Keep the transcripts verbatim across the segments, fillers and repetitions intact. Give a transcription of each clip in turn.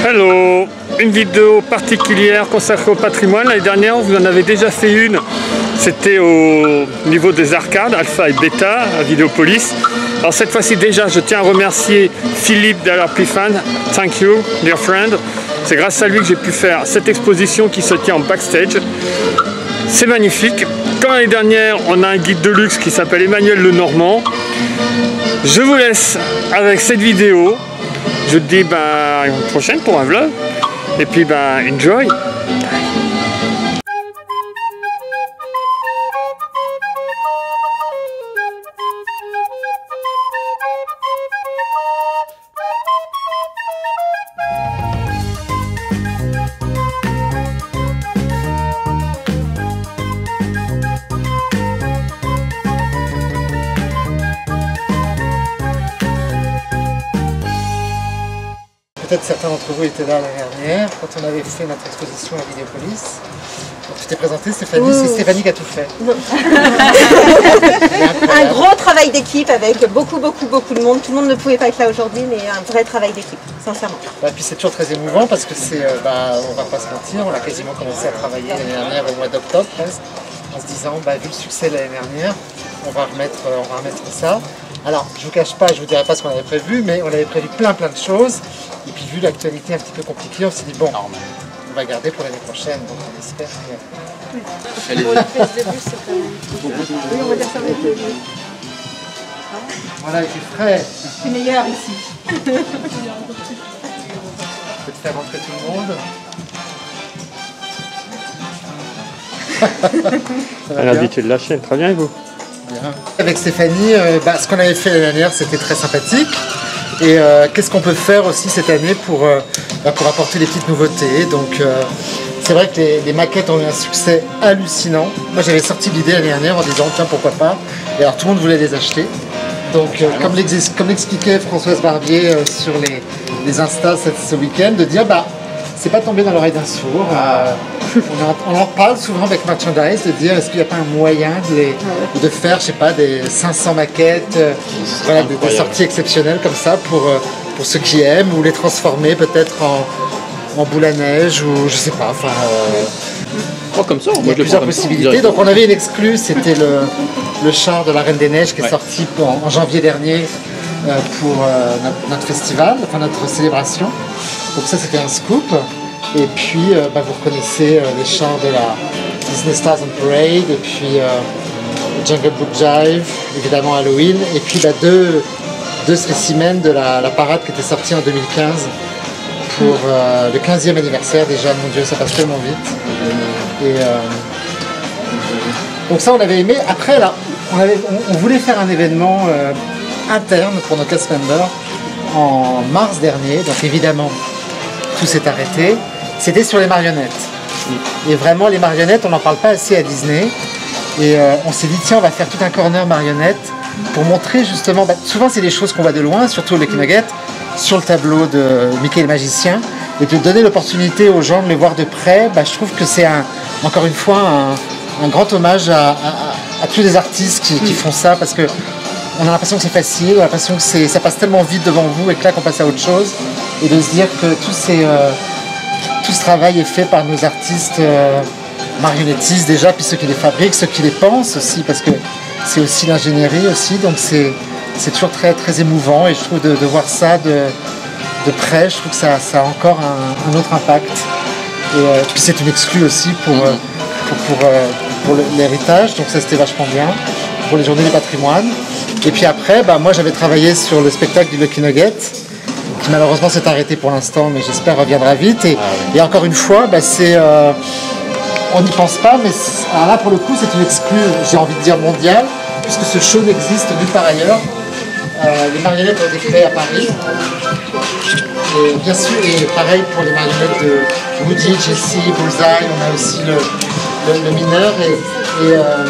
Hello, une vidéo particulière consacrée au patrimoine. L'année dernière, vous en avez déjà fait une. C'était au niveau des arcades, Alpha et Beta, à Vidéopolis. Alors cette fois-ci déjà, je tiens à remercier Philippe d'Alarpifan. Thank you, dear friend. C'est grâce à lui que j'ai pu faire cette exposition qui se tient en backstage. C'est magnifique. Comme l'année dernière, on a un guide de luxe qui s'appelle Emmanuel Lenormand. Je vous laisse avec cette vidéo. Je te dis ben, à une prochaine pour un vlog. Et puis ben, enjoy. Peut-être certains d'entre vous étaient là l'année dernière, quand on avait fait notre exposition à Vidéopolis. Donc, tu t'es présentée, Stéphanie, oh. C'est Stéphanie qui a tout fait. Un gros travail d'équipe avec beaucoup, beaucoup, beaucoup de monde. Tout le monde ne pouvait pas être là aujourd'hui, mais un vrai travail d'équipe, sincèrement. Bah, puis c'est toujours très émouvant parce que c'est, euh, bah, on va pas se mentir, on a quasiment commencé à travailler l'année dernière au mois d'octobre presque, en se disant, bah, vu le succès de l'année dernière, on va remettre, euh, on va remettre ça. Alors, je ne vous cache pas, je ne vous dirai pas ce qu'on avait prévu, mais on avait prévu plein plein de choses. Et puis, vu l'actualité un petit peu compliquée, on s'est dit, bon, on va garder pour l'année prochaine, donc on espère que... Oui. Bon, la prise de bus, c'est quand même... Oui, on va dire ça avec le bus. Voilà, il fait frais. C'est meilleur ici. Je peux te faire rentrer tout le monde. À l'habitude de la chaîne, très bien et vous? Bien. Avec Stéphanie, euh, bah, ce qu'on avait fait l'année dernière, c'était très sympathique. Et euh, qu'est-ce qu'on peut faire aussi cette année pour, euh, bah, pour apporter des petites nouveautés. Donc euh, c'est vrai que les, les maquettes ont eu un succès hallucinant. Moi j'avais sorti l'idée l'année dernière en disant tiens pourquoi pas. Et alors tout le monde voulait les acheter. Donc euh, comme l'expliquait Françoise Barbier euh, sur les, les Insta ce week-end, de dire bah c'est pas tombé dans l'oreille d'un sourd. Euh, on, en, on en parle souvent avec Merchandise, de dire est-ce qu'il n'y a pas un moyen de, les, de faire, je sais pas, des cinq cents maquettes, euh, voilà, des, des sorties exceptionnelles comme ça pour, euh, pour ceux qui aiment, ou les transformer peut-être en, en boule à neige, ou je sais pas, enfin... Euh, oh, comme ça, il y a plusieurs possibilités. Donc on avait une exclue, c'était le, le char de la Reine des Neiges qui est ouais. sorti en, en janvier dernier euh, pour euh, notre, notre festival, enfin notre célébration. Donc ça c'était un scoop. Et puis euh, bah, vous reconnaissez euh, les chars de la Disney Stars on Parade, et puis euh, Jungle Book Jive, évidemment Halloween, et puis bah, deux, deux spécimens de la, la parade qui était sortie en deux mille quinze pour euh, le quinzième anniversaire déjà. Mon Dieu, ça passe tellement vite. Et, euh, donc ça on avait aimé. Après là, on, avait, on, on voulait faire un événement euh, interne pour nos cast members en mars dernier, donc évidemment tout s'est arrêté. C'était sur les marionnettes. Et vraiment, les marionnettes, on n'en parle pas assez à Disney. Et euh, on s'est dit, tiens, on va faire tout un corner marionnettes pour montrer justement, bah, souvent c'est des choses qu'on voit de loin, surtout les Nugget, sur le tableau de Mickey le magicien. Et de donner l'opportunité aux gens de les voir de près, bah, je trouve que c'est un, encore une fois un, un grand hommage à, à, à tous les artistes qui, qui font ça, parce que on a l'impression que c'est facile, on a l'impression que ça passe tellement vite devant vous et que là qu'on passe à autre chose. Et de se dire que tous ces... Euh, tout ce travail est fait par nos artistes euh, marionnettistes déjà, puis ceux qui les fabriquent, ceux qui les pensent aussi, parce que c'est aussi l'ingénierie aussi, donc c'est toujours très, très émouvant, et je trouve de, de voir ça de, de près, je trouve que ça, ça a encore un, un autre impact. Et euh, puis c'est une exclue aussi pour, euh, pour, pour, euh, pour l'héritage, donc ça c'était vachement bien, pour les journées du patrimoine. Et puis après, bah, moi j'avais travaillé sur le spectacle du Lucky Nugget, qui malheureusement s'est arrêté pour l'instant, mais j'espère reviendra vite. Et, ah oui. et encore une fois, bah, c'est, euh, on n'y pense pas, mais alors là pour le coup c'est une exclue, j'ai envie de dire mondiale, puisque ce show n'existe nulle part ailleurs. Euh, les marionnettes ont été créées à Paris. Et bien sûr, et pareil pour les marionnettes de Woody, Jessie, Bullseye, on a aussi le, le, le mineur. Et, et, euh,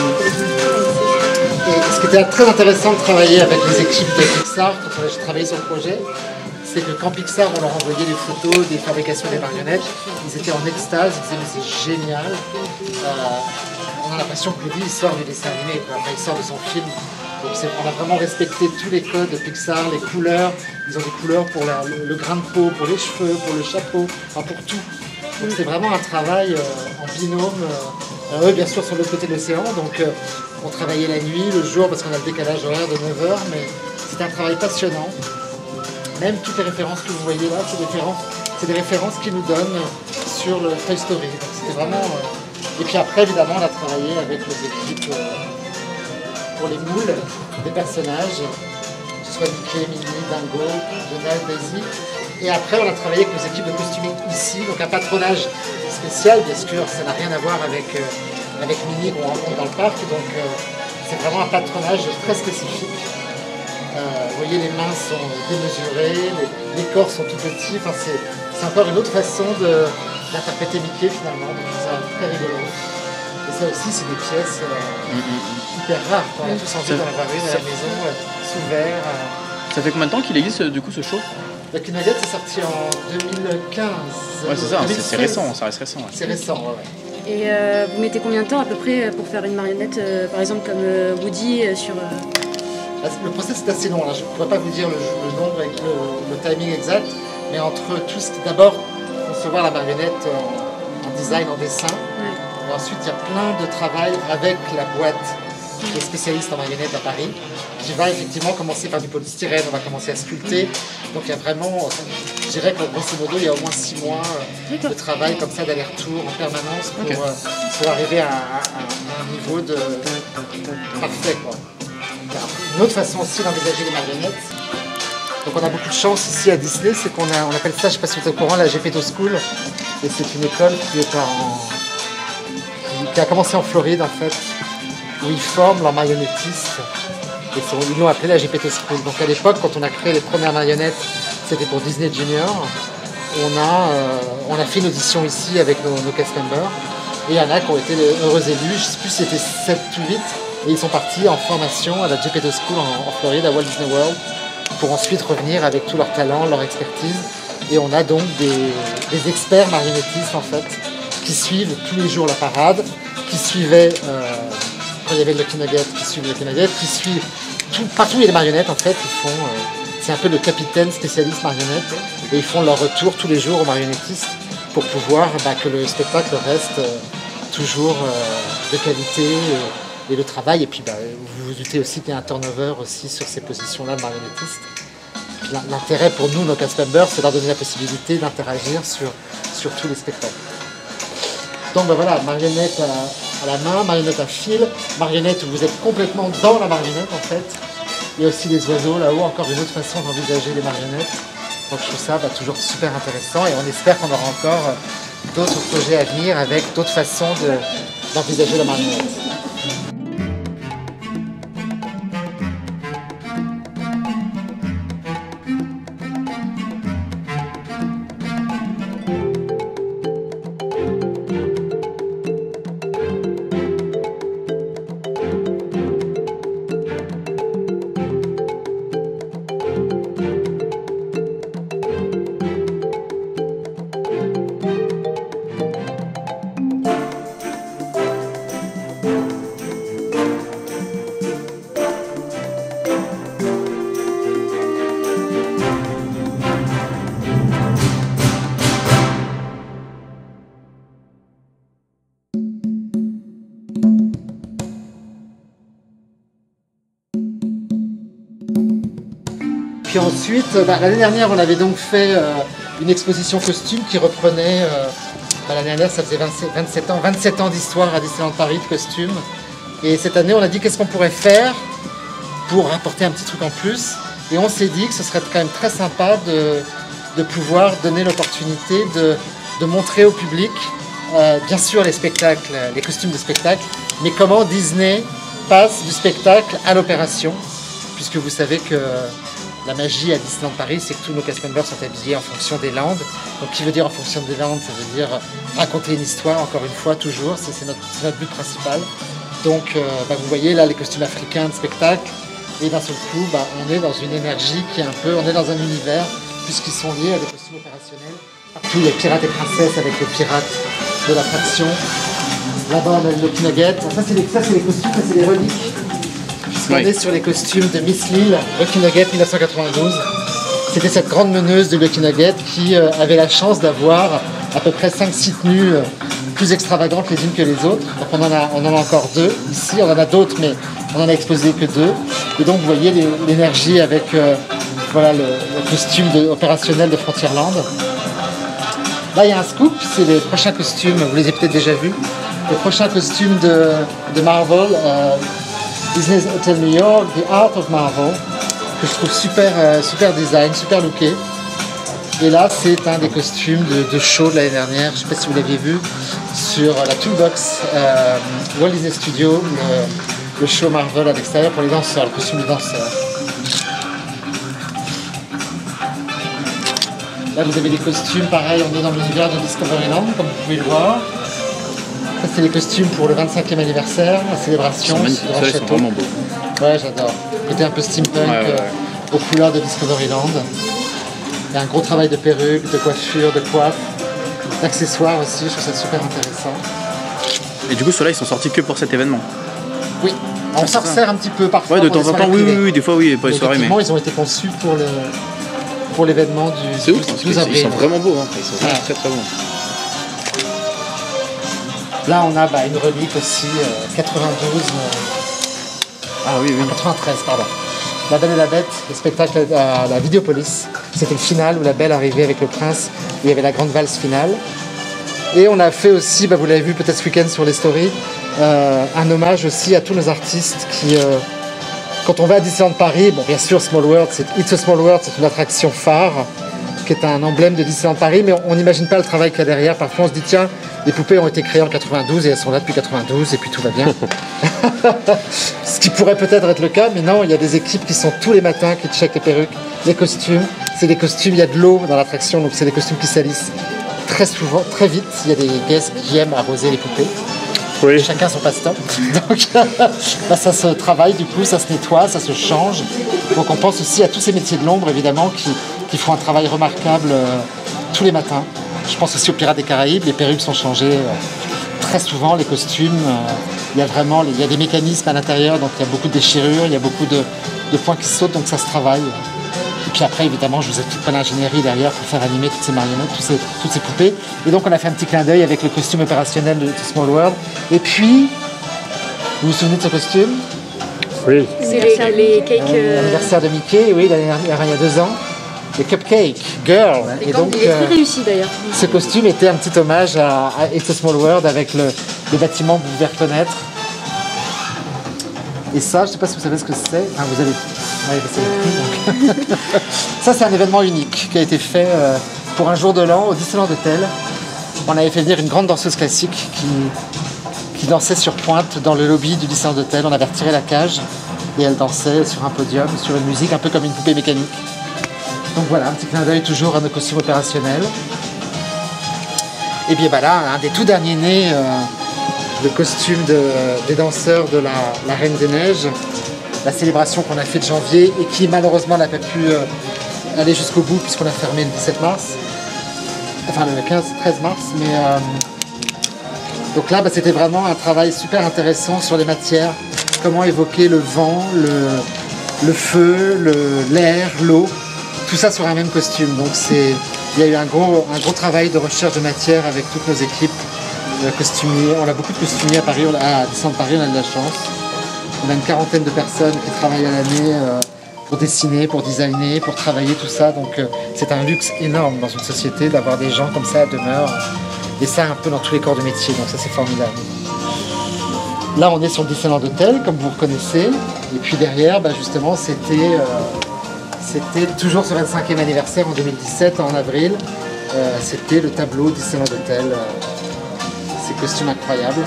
et ce qui était très intéressant de travailler avec les équipes de Pixar, quand j'ai travaillé sur le projet, c'est que quand Pixar, on leur envoyait des photos des fabrications des marionnettes, ils étaient en extase, ils disaient mais c'est génial. Euh, on a l'impression que Woody il sort du dessin animé, quoi. Enfin, il sort de son film. Donc on a vraiment respecté tous les codes de Pixar, les couleurs. Ils ont des couleurs pour la, le, le grain de peau, pour les cheveux, pour le chapeau, enfin pour tout. Donc c'est vraiment un travail euh, en binôme. Euh, alors eux bien sûr sur l'autre côté de l'océan, donc euh, on travaillait la nuit, le jour parce qu'on a le décalage horaire de neuf heures, mais c'est un travail passionnant. Même toutes les références que vous voyez là, c'est des références, c'est des références qu'ils nous donnent sur le Toy Story. Donc c'était vraiment. Euh... Et puis après évidemment on a travaillé avec les équipes euh, pour les moules des personnages, que ce soit Mickey, Minnie, Dingo, Donald, Daisy. Et après, on a travaillé avec nos équipes de costuming ici, donc un patronage spécial, bien sûr, ça n'a rien à voir avec, euh, avec Minnie qu'on rencontre dans le parc, donc euh, c'est vraiment un patronage très spécifique. Euh, vous voyez, les mains sont démesurées, les, les corps sont tout petits, enfin, c'est encore une autre façon d'interpréter Mickey finalement, donc c'est très rigolo. Et ça aussi, c'est des pièces euh, mm-hmm. hyper rares, on a tous envie d'en avoir une à la maison, euh, sous verre. Euh. Ça fait combien de temps qu'il existe du coup ce show? La Nugget c'est sorti en deux mille quinze. Ouais, c'est ça, c'est récent, ça reste récent. Ouais. C'est récent, ouais. ouais. Et euh, vous mettez combien de temps à peu près pour faire une marionnette, euh, par exemple comme euh, Woody euh, sur... Euh... Le process est assez long, là. Je ne pourrais pas vous dire le, le nombre avec le, le timing exact, mais entre tout ce qui... D'abord, concevoir la marionnette en, en design, en dessin, ouais. Et ensuite il y a plein de travail avec la boîte qui est spécialiste en marionnettes à Paris, qui va effectivement commencer par du polystyrène, on va commencer à sculpter. Donc il y a vraiment, je dirais qu'en grosso modo, il y a au moins six mois de travail comme ça d'aller-retour en permanence pour, okay. pour arriver à, à, à un niveau de parfait, quoi. Une autre façon aussi d'envisager les marionnettes, donc on a beaucoup de chance ici à Disney, c'est qu'on a, on appelle ça, je ne sais pas si vous êtes au courant, la Gepetto School, et c'est une école qui, est en, qui, qui a commencé en Floride en fait, où ils forment leurs marionnettistes, et ils l'ont appelé la Gepetto School. Donc à l'époque, quand on a créé les premières marionnettes, c'était pour Disney Junior. On a, euh, on a fait une audition ici avec nos, nos cast members, et il y en a qui ont été les heureux élus, je ne sais plus si c'était sept ou huit, et ils sont partis en formation à la Gepetto School en, en Floride, à Walt Disney World, pour ensuite revenir avec tout leur talent, leur expertise. Et on a donc des, des experts marionnettistes en fait, qui suivent tous les jours la parade, qui suivaient... Euh, quand il y avait le Lucky Nugget, qui suivent le Lucky Nugget, qui suivent tout, partout où il y a des marionnettes en fait, ils font, euh, c'est un peu le capitaine spécialiste marionnette, et ils font leur retour tous les jours aux marionnettistes pour pouvoir bah, que le spectacle reste euh, toujours euh, de qualité et, et le travail, et puis bah, vous vous doutez aussi qu'il y a un turnover aussi sur ces positions-là de marionnettistes. L'intérêt pour nous, nos cast members, c'est de leur donner la possibilité d'interagir sur, sur tous les spectacles. Donc ben voilà, marionnette à, à la main, marionnette à fil, marionnette où vous êtes complètement dans la marionnette en fait. Il y a aussi des oiseaux là-haut, encore une autre façon d'envisager les marionnettes. Donc je trouve ça bah, toujours super intéressant et on espère qu'on aura encore d'autres projets à venir avec d'autres façons d'envisager la marionnette. Puis ensuite, bah, l'année dernière, on avait donc fait euh, une exposition costume qui reprenait, euh, bah, l'année dernière, ça faisait vingt-sept ans, vingt-sept ans d'histoire à Disneyland Paris de costumes. Et cette année, on a dit qu'est-ce qu'on pourrait faire pour apporter un petit truc en plus. Et on s'est dit que ce serait quand même très sympa de, de pouvoir donner l'opportunité de, de montrer au public, euh, bien sûr les spectacles, les costumes de spectacle, mais comment Disney passe du spectacle à l'opération, puisque vous savez que la magie à Disneyland Paris, c'est que tous nos cast members sont habillés en fonction des landes. Donc, qui veut dire en fonction des landes, ça veut dire raconter une histoire, encore une fois, toujours. C'est notre, notre but principal. Donc, euh, bah, vous voyez là les costumes africains de spectacle. Et d'un seul coup, bah, on est dans une énergie qui est un peu... On est dans un univers, puisqu'ils sont liés à des costumes opérationnels. Partout, les pirates et princesses avec les pirates de l'attraction. Là-bas, on a le Lucky Nugget. Ça, c'est les, les costumes, ça, c'est les reliques. On Oui. est sur les costumes de Miss Lille, Lucky Nugget mille neuf cent quatre-vingt-douze. C'était cette grande meneuse de Lucky Nugget qui euh, avait la chance d'avoir à peu près cinq six tenues euh, plus extravagantes les unes que les autres. Donc on en a, on en a encore deux ici, on en a d'autres mais on en a exposé que deux. Et donc vous voyez les- l'énergie avec euh, voilà, le, le costume de- opérationnel de Frontierland. Là il y a un scoop, c'est les prochains costumes, vous les avez peut-être déjà vus. Les prochains costumes de, de Marvel, euh, Business Hotel New York, The Art of Marvel, que je trouve super, euh, super design, super looké. Et là, c'est un des costumes de, de show de l'année dernière, je ne sais pas si vous l'aviez vu, sur la Toolbox euh, Walt Disney Studio, le, le show Marvel à l'extérieur pour les danseurs, le costume de danseur. Là, vous avez des costumes, pareil, on est dans l'univers de Discoveryland, comme vous pouvez le voir. Ça, c'est les costumes pour le vingt-cinquième anniversaire, la Ils célébration sont du magnifiques, Grand ceux-là, ils sont Château. vraiment beaux. Ouais, j'adore. Côté un peu steampunk, Ouais, ouais, ouais. euh, aux couleurs de Discoveryland. Il y a un gros travail de perruque, de coiffure, de coiffe, d'accessoires aussi, je trouve ça super intéressant. Et du coup, ceux-là, ils sont sortis que pour cet événement. Oui, on s'en resserre un petit peu parfois. Ouais, de pour les temps en soirées temps, oui, oui, privées. oui, des fois, oui, pas les Mais soirées, mais. effectivement, ils ont été conçus pour le pour l'événement du C'est ouf, parce douze qu'ils avril. ils sont vraiment beaux, hein. Ils sont vraiment Ouais. très très beaux. Là, on a bah, une relique aussi, euh, quatre-vingt-douze, euh, Ah oui, oui. quatre-vingt-treize, pardon. La Belle et la Bête, le spectacle à la Vidéopolis. C'était le final où la Belle arrivait avec le prince, où il y avait la grande valse finale. Et on a fait aussi, bah, vous l'avez vu peut-être ce week-end sur les stories, euh, un hommage aussi à tous nos artistes qui, euh, quand on va à Disneyland Paris, bon bien sûr Small World, c'est It's a Small World, c'est une attraction phare, qui est un emblème de Disneyland Paris, mais on n'imagine pas le travail qu'il y a derrière. Parfois on se dit tiens, les poupées ont été créées en quatre-vingt-douze et elles sont là depuis quatre-vingt-douze et puis tout va bien. Ce qui pourrait peut-être être le cas, mais non, il y a des équipes qui sont tous les matins, qui checkent les perruques, les costumes. C'est des costumes, il y a de l'eau dans l'attraction, donc c'est des costumes qui salissent très souvent, très vite. Il y a des guests qui aiment arroser les poupées. Oui. Chacun son passe-temps. Donc bah, ça se travaille, du coup, ça se nettoie, ça se change. Donc on pense aussi à tous ces métiers de l'ombre, évidemment, qui, qui font un travail remarquable euh, tous les matins. Je pense aussi aux Pirates des Caraïbes, les perruques sont changées euh, très souvent, les costumes. euh, il y a vraiment il y a des mécanismes à l'intérieur, donc il y a beaucoup de déchirures, il y a beaucoup de, de points qui sautent, donc ça se travaille. Et puis après, évidemment, je vous ai toute l'ingénierie derrière pour faire animer toutes ces marionnettes, toutes ces, toutes ces poupées. Et donc, on a fait un petit clin d'œil avec le costume opérationnel de Small World. Et puis, vous vous souvenez de ce costume Oui. C'est les, les cakes. euh, L'anniversaire de Mickey, oui, l'année dernière, il y a deux ans. Le Cupcake Girl. Et Et donc, donc, il est très euh, réussi d'ailleurs. ce costume était un petit hommage à, à It's a Small World avec le, le bâtiment que vous pouvez reconnaître. Et ça, je ne sais pas si vous savez ce que c'est. Ah, vous avez. Ouais, vous savez plus, donc. Ça, c'est un événement unique qui a été fait euh, pour un jour de l'an au Disneyland Hotel. On avait fait venir une grande danseuse classique qui, qui dansait sur pointe dans le lobby du Disneyland Hotel. On avait retiré la cage et elle dansait sur un podium, sur une musique un peu comme une poupée mécanique. Donc voilà, un petit clin d'œil toujours à nos costumes opérationnels. Et bien bah là, un des tout derniers nés, euh, le costume de- des danseurs de la, la Reine des Neiges, la célébration qu'on a fait de janvier et qui malheureusement n'a pas pu euh, aller jusqu'au bout puisqu'on a fermé le dix-sept mars, enfin le quinze treize mars, mais euh, donc là bah, c'était vraiment un travail super intéressant sur les matières, comment évoquer le vent, le, le feu, le- l'air, l'eau, tout ça sur un même costume. Donc c'est, il y a eu un gros, un gros travail de recherche de matière avec toutes nos équipes de costumiers. On a beaucoup de costumiers à Paris, on a- à Disneyland Paris, on a de la chance. On a une quarantaine de personnes qui travaillent à l'année euh, pour dessiner, pour designer, pour travailler tout ça. Donc euh, c'est un luxe énorme dans une société d'avoir des gens comme ça à demeure. Et ça un peu dans tous les corps de métier, donc ça c'est formidable. Là on est sur le Disneyland Hotel, comme vous reconnaissez. Et puis derrière, bah, justement, c'était euh, c'était toujours ce vingt-cinquième anniversaire en deux mille dix-sept, en avril. Euh, c'était le tableau Disneyland Hotel. euh, ces costumes incroyables.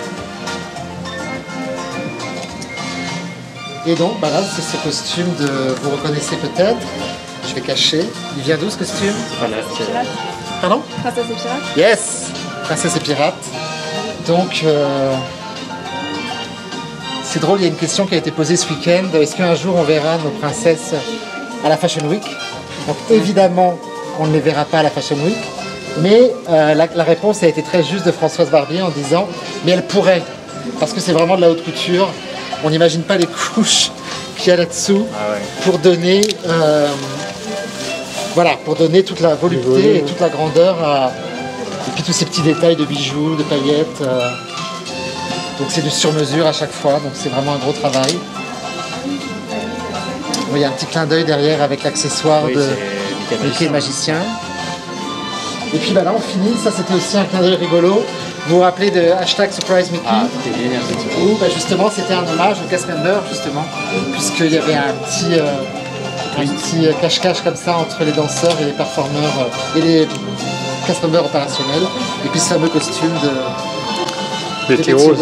Et donc, bah là, c'est ce costume de... Vous reconnaissez peut-être. Je vais cacher. Il vient d'où ce costume? Pardon? Princesse et pirate. Yes! Princesse et pirate. Donc, euh, c'est drôle, il y a une question qui a été posée ce week-end. Est-ce qu'un jour on verra nos princesses à la Fashion Week? Donc, évidemment, on ne les verra pas à la Fashion Week. Mais euh, la, la réponse a été très juste de Françoise Barbier en disant « Mais elle pourrait !» Parce que c'est vraiment de la haute couture. on n'imagine pas les couches qu'il y a là-dessous Ah ouais. pour donner, euh, voilà, pour donner toute la volupté et toute la grandeur à, et puis tous ces petits détails de bijoux, de paillettes. euh, donc c'est du sur-mesure à chaque fois, donc c'est vraiment un gros travail. Bon, il y a un petit clin d'œil derrière avec l'accessoire Oui, de c'est Mickey le magicien. Et puis bah, là on finit, ça c'était aussi un clin d'œil rigolo. Vous vous rappelez de hashtag Surprise Mickey? Ah, c'était génial cette série. Où bah, justement c'était un hommage au cast member justement, puisqu'il y avait un petit, euh, un petit euh, cache-cache comme ça entre les danseurs et les performeurs euh, et les cast members opérationnels. Et puis ce fameux costume de, de Betty Rose.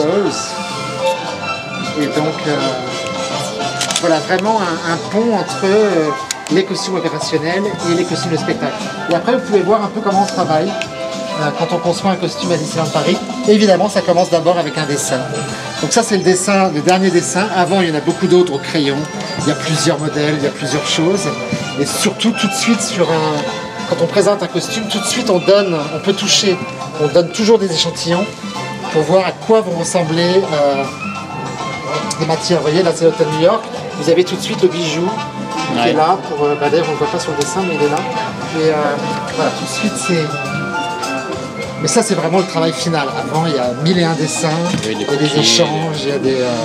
Et donc euh, voilà vraiment un, un pont entre euh, les costumes opérationnels et les costumes de spectacle. Et après vous pouvez voir un peu comment on travaille. Quand on conçoit un costume à Disneyland Paris, évidemment ça commence d'abord avec un dessin. Donc ça c'est le dessin, le dernier dessin. Avant il y en a beaucoup d'autres au crayon. Il y a plusieurs modèles, il y a plusieurs choses. Et surtout tout de suite sur un, quand on présente un costume, tout de suite on donne, on peut toucher, on donne toujours des échantillons pour voir à quoi vont ressembler euh, les matières. Vous voyez là c'est l'hôtel New York. Vous avez tout de suite le bijou qui Ouais. est là pour. Euh, bah, d'ailleurs on ne le voit pas sur le dessin mais il est là. Et euh, voilà tout de suite c'est. Mais ça, c'est vraiment le travail final. Avant, il y a mille et un dessins, Oui, il y des a des copies. échanges, il y a des... euh,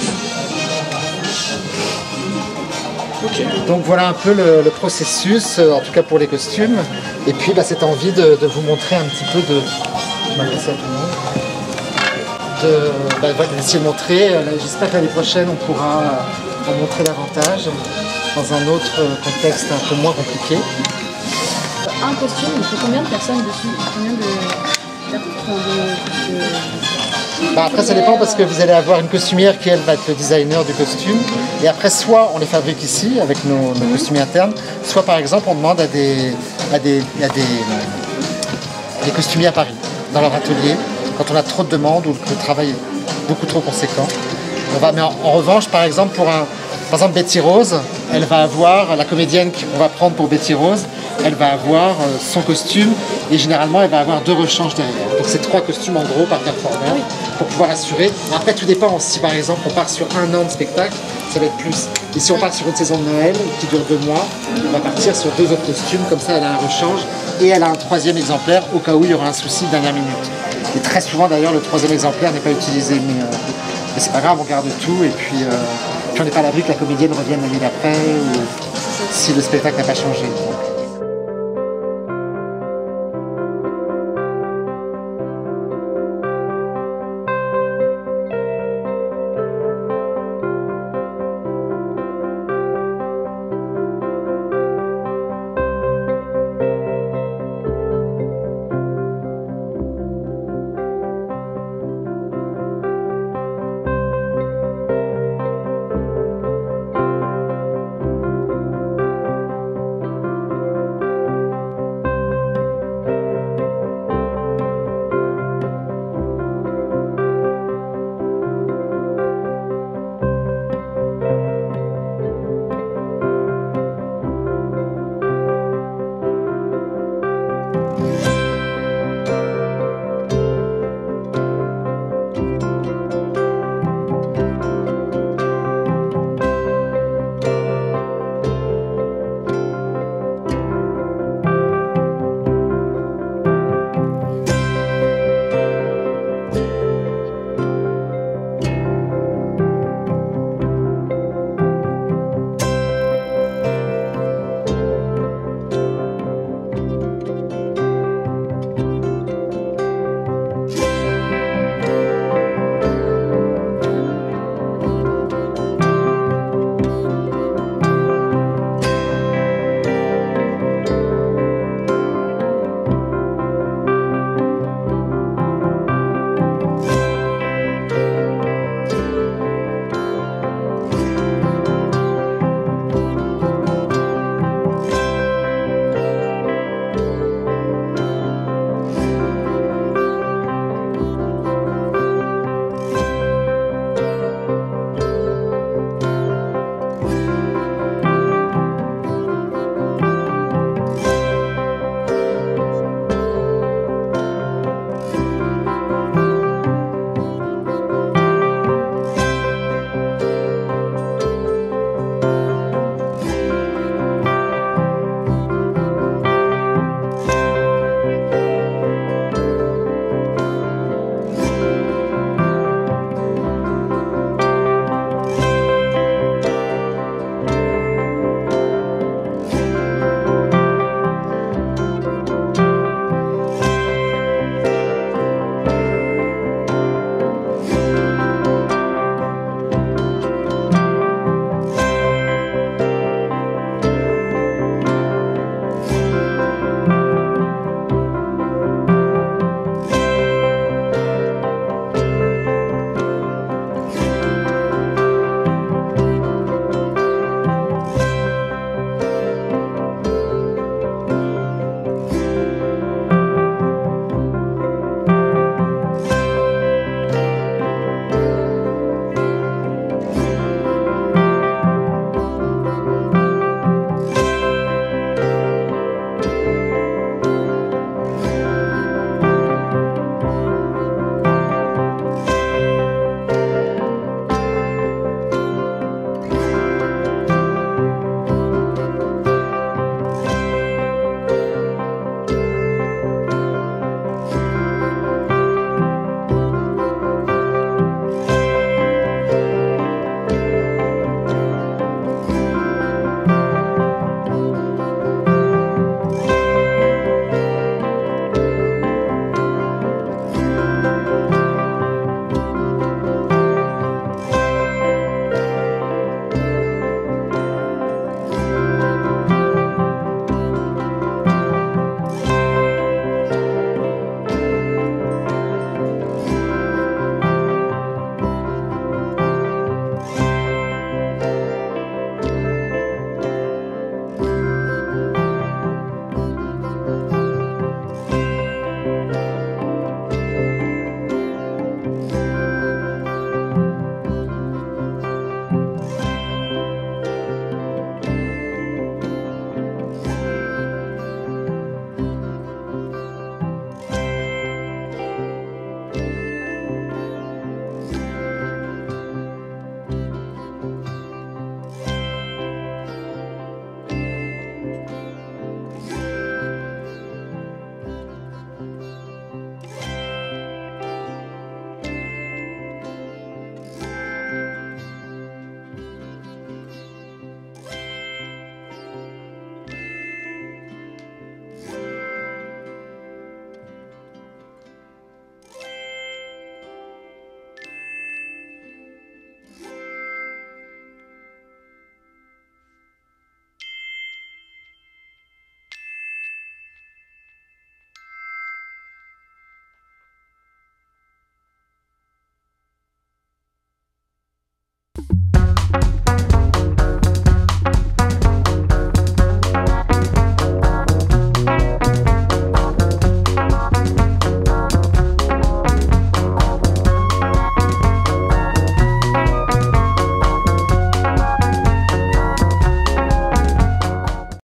Ok. Donc voilà un peu le, le processus, euh, en tout cas pour les costumes. Et puis, bah, cette envie de, de vous montrer un petit peu de... Je vais passer à tout le monde. De, bah, voilà, d'essayer de montrer. Euh, là, J'espère que l'année prochaine, on pourra euh, en montrer davantage dans un autre euh, contexte un peu moins compliqué. Un costume, il faut combien de personnes dessus? Combien de... enfin, de- de- Bah après ça dépend parce que vous allez avoir une costumière qui elle va être le designer du costume et après soit on les fabrique ici avec nos, nos costumiers internes, soit par exemple on demande à des, à des, à des, des costumiers à Paris dans leur atelier quand on a trop de demandes ou que le travail est beaucoup trop conséquent. On va, mais en, en revanche par exemple pour un, par exemple Betty Rose, elle va avoir la comédienne qu'on va prendre pour Betty Rose, elle va avoir euh, son costume et généralement elle va avoir deux rechanges derrière. Donc c'est trois costumes en gros par performeur pour pouvoir assurer. Après tout dépend, si par exemple on part sur un an de spectacle, ça va être plus. Et si on part sur une saison de Noël qui dure deux mois, on va partir sur deux autres costumes, comme ça elle a un rechange et elle a un troisième exemplaire au cas où il y aura un souci de dernière minute. Et très souvent d'ailleurs le troisième exemplaire n'est pas utilisé, mais, euh, mais c'est pas grave, on garde tout et puis, euh, puis on n'est pas à l'abri que la comédienne revienne l'année d'après ou si le spectacle n'a pas changé. Donc,